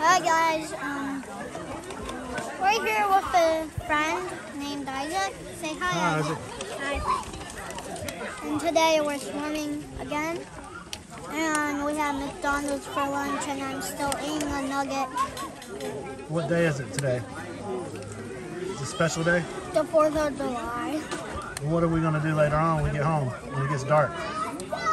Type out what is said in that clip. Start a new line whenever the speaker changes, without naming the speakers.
Hi guys, we're here with a friend named Isaac. Say hi, Isaac. Hi. And today we're swimming again. And we have McDonald's for lunch and I'm still eating a nugget.
What day is it today? It's a special day?
The 4th of July.
What are we going to do later on when we get home, when it gets dark?